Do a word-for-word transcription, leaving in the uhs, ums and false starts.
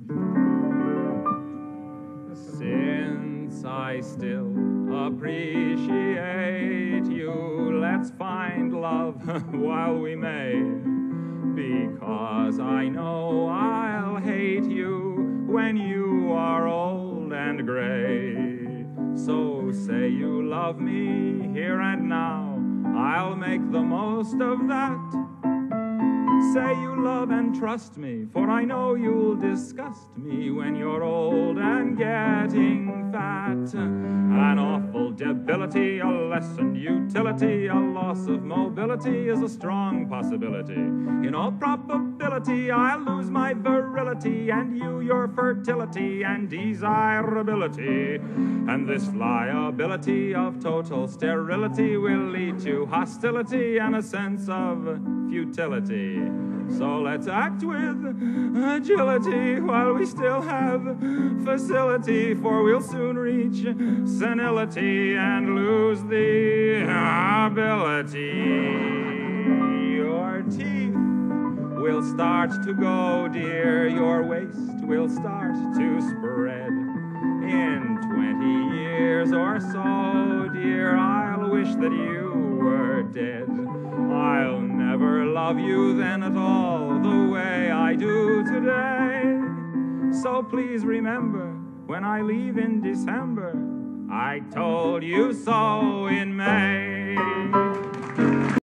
Since I still appreciate you, let's find love while we may, because I know I'll hate you when you are old and gray. So say you love me here and now, I'll make the most of that. Say you love and trust me, for I know you'll disgust me when you're old and getting fat. An awful debility, a lessened utility, a loss of mobility is a strong possibility. In all probability, I'll lose my virility, and you your fertility and desirability. And this liability of total sterility will lead to hostility and a sense of futility. So let's act with agility while we still have facility, for we'll soon reach senility and lose the ability. Your teeth will start to go, dear, your waist will start to spread. In twenty years or so, dear, I'll wish that you were dead. I'll never love you then at all the way I do today. So please remember, when I leave in December, I told you so in May.